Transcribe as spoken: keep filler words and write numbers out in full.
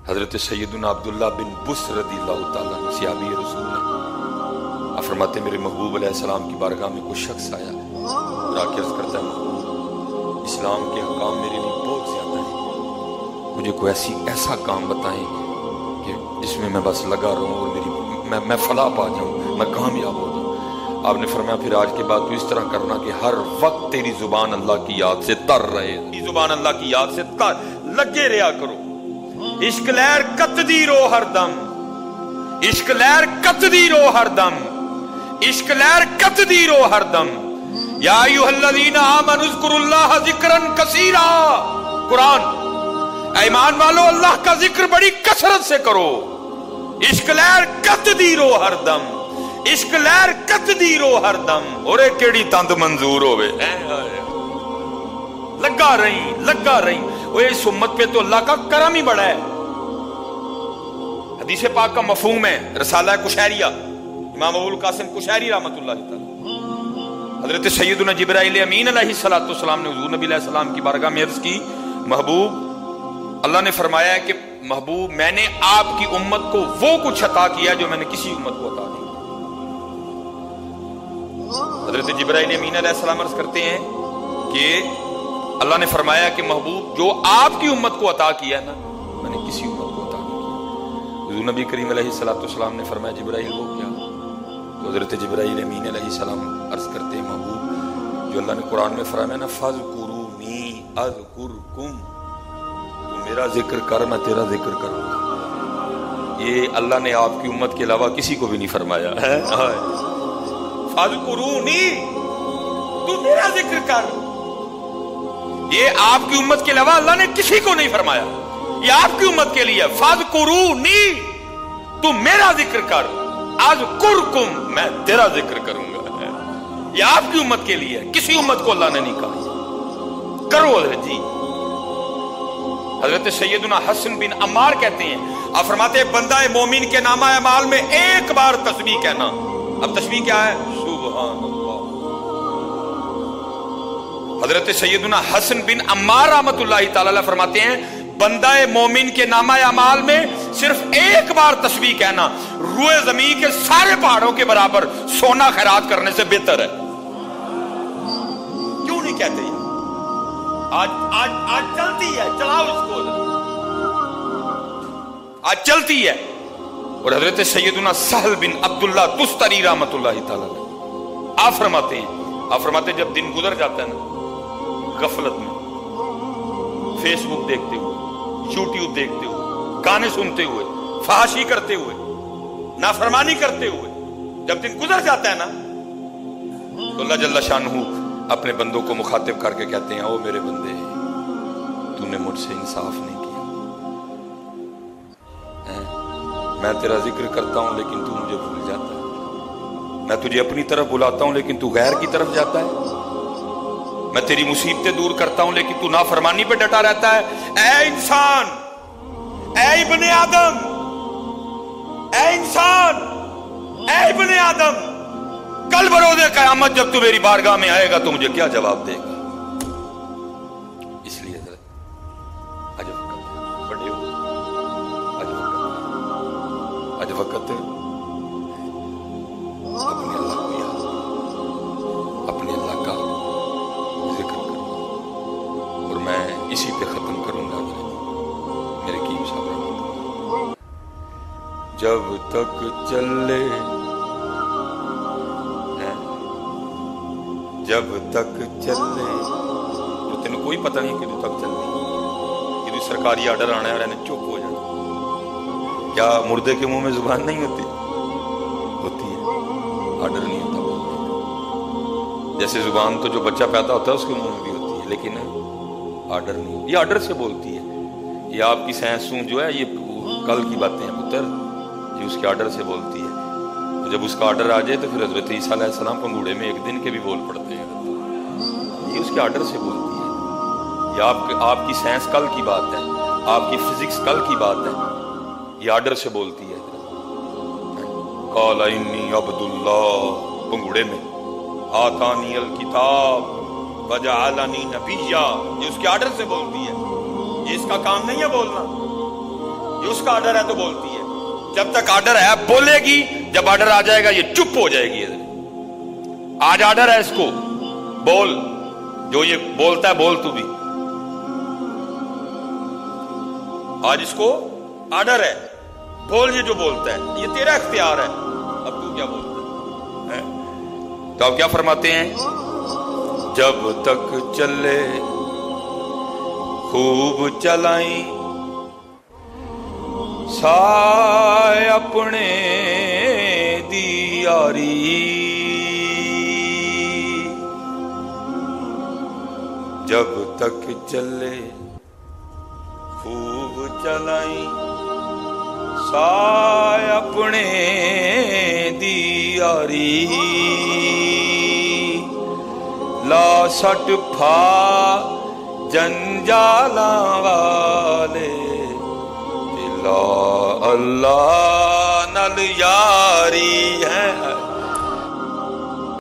حضرت سیدنا عبداللہ بن بس رضی اللہ تعالیٰ عنہ صحابی رسول نے آپ فرماتے میرے محبوب علیہ السلام کی بارگاہ میں کوئی شخص آیا اور آ کے عرض کرتا ہے محبوب اسلام کے حکام میرے لیے بہت زیادہ ہیں، مجھے کوئی ایسی ایسا کام بتائیں کہ جس میں میں بس لگا رہوں اور میری میں, میں فلاح پا جاؤں، میں کامیاب ہو جاؤں۔ آپ نے فرمایا پھر آج کے بعد تو اس طرح کرنا کہ ہر وقت تیری زبان اللہ کی یاد سے تر رہے، تیری زبان اللہ کی یاد سے تر لگے رہا کرو۔ عشق لہر کت دی رو ہر دم، عشق لہر کت دی رو ہر دم، عشق لہر کت دی رو ہر دم۔ یا ایھا الذین آمنوا اذکروا اللہ ذکرا کثیرا، قرآن اے ایمان والو اللہ کا ذکر بڑی کثرت سے کرو۔ عشق لہر کت دی رو ہر دم، عشق لہر کت دی رو ہر دم، اور کیڑی تند منظور ہوئے لگا رہی لگا رہی۔ وہ اس امت پہ تو اللہ کا کرم ہی بڑا ہے۔ حدیث پاک کا مفہوم ہے رسالہ کشیریہ، امام ابو القاسم کشیری رحمۃ اللہ تعالی۔ حضرت سیدنا جبرائیل امین علیہ الصلوۃ والسلام نے حضور نبی علیہ السلام کی بارگاہ میں عرض کی محبوب اللہ نے فرمایا ہے کہ محبوب میں نے آپ کی امت کو وہ کچھ عطا کیا جو میں نے کسی امت کو عطا نہیں۔ حضرت جبرائیل امین علیہ السلام عرض کرتے ہیں کہ اللہ نے فرمایا کہ محبوب جو آپ کی امت کو عطا کیا نا میں نے کسی امت کو عطا نہیں کیا۔ حضور نبی کریم علیہ الصلوۃ والسلام نے فرمایا جبرائیل وہ کیا؟ تو حضرت جبرائیل امین علیہ السلام عرض کرتے ہیں محبوب جو اللہ نے قرآن میں فرمایا نا فاذکرونی اذکرکم، تو میرا ذکر کر میں تیرا ذکر کروں گا۔ یہ اللہ نے آپ کی امت کے علاوہ کسی کو بھی نہیں فرمایا ہے۔ فاذکرونی، تو میرا ذکر کر، یہ آپ کی امت کے علاوہ اللہ نے کسی کو نہیں فرمایا، یہ آپ کی امت کے لیے۔ فاذکرونی، تو میرا ذکر کر، اذکرکم، میں تیرا ذکر کروں گا۔ یہ آپ کی امت کے لیے، کسی امت کو اللہ نے نہیں کہا کرو حضرت جی۔ حضرت سیدنا حسن بن عمار کہتے ہیں آپ فرماتے ہیں بندہ مومن کے نامہ اعمال میں ایک بار تسبیح کہنا۔ اب تسبیح کیا ہے؟ سبحان اللہ۔ حضرت سیدنا حسن بن عمار رحمۃ اللہ تعالی علیہ فرماتے ہیں بندہ مومن کے نامہ اعمال میں صرف ایک بار تسبیح کہنا روئے زمین کے سارے پہاڑوں کے برابر سونا خیرات کرنے سے بہتر ہے۔ کیوں نہیں کہتے یہ؟ آج آج آج چلتی ہے، چلاؤ اس کو، آج چلتی ہے۔ اور حضرت سیدنا سہل بن عبداللہ تستری رحمۃ اللہ تعالی علیہ آپ فرماتے ہیں آپ فرماتے ہیں جب دن گزر جاتا ہے نا غفلت میں، فیس بک دیکھتے ہوئے، یوٹیوب دیکھتے ہوئے، گانے سنتے ہوئے، فحاشی کرتے ہوئے، نافرمانی کرتے ہوئے جب دن گزر جاتا ہے نا تو اللہ جل شانہ اپنے بندوں کو مخاطب کر کے کہتے ہیں او میرے بندے تو نے مجھ سے انصاف نہیں کیا، میں تیرا ذکر کرتا ہوں لیکن تو مجھے بھول جاتا ہے، میں تجھے اپنی طرف بلاتا ہوں لیکن تو غیر کی طرف جاتا ہے، میں تیری مصیبتیں دور کرتا ہوں لیکن تو نافرمانی پہ ڈٹا رہتا ہے۔ اے انسان، اے ابن آدم، اے انسان، اے ابن آدم، کل بروز قیامت جب تو میری بارگاہ میں آئے گا تو مجھے کیا جواب دے گا؟ اس لیے آج وقت بڑے ہو، آج وقت آج وقت اپنے اللہ کو یاد، اپنے اللہ کا ذکر کرنا۔ اور میں اسی پہ ختم کروں گا میرے کی صاحب، جب تک چلے جب تک چلے تو تینوں کوئی پتہ نہیں کدوں تک چلنی، کدوں سرکاری آرڈر آنا ہے رہنے چپ ہو جانا۔ کیا مردے کے منہ میں زبان نہیں ہوتی؟ ہوتی ہے، آرڈر نہیں ہوتا بولنے کا۔ جیسے زبان تو جو بچہ پیدا ہوتا ہے اس کے منہ میں بھی ہوتی ہے لیکن آرڈر نہیں، یہ آرڈر سے بولتی ہے۔ یہ آپ کی سینسوں جو ہے یہ کل کی باتیں ہیں پتر، یہ اس کے آرڈر سے بولتی ہے۔ جب اس کا آرڈر آ جائے تو پھر حضرت عیسیٰ علیہ السلام پنگوڑے میں ایک دن کے بھی بول پڑتے ہیں، یہ اس کے آرڈر سے بولتی ہے۔ یہ آپ آپ کی سائنس کل کی بات ہے، آپ کی فزکس کل کی بات ہے، یہ آرڈر سے بولتی ہے۔ قال انی عبد اللہ، پنگوڑے میں، آتانی الکتاب وجعلنی نبیا، یہ اس کے آرڈر سے بولتی ہے، یہ اس کا کام نہیں ہے بولنا۔ یہ اس کا آرڈر ہے تو بولتی ہے. جب تک آرڈر ہے بولے گی, جب آرڈر آ جائے گا یہ چپ ہو جائے گی. آج آرڈر ہے اس کو, بول, جو یہ بولتا ہے بول تو بھی. آج اس کو آرڈر ہے, بول یہ جو بولتا ہے, یہ تیرا اختیار ہے, اب تو کیا بولتا ہے. تو آپ کیا فرماتے ہیں, جب تک چلے خوب چلائیں سائے اپنے دی یاری, جب تک چلے خوب چلائیں سائے اپنے دی یاری, لا سٹ پھا جنجالاں والے لا اللہ نل یاری ہے.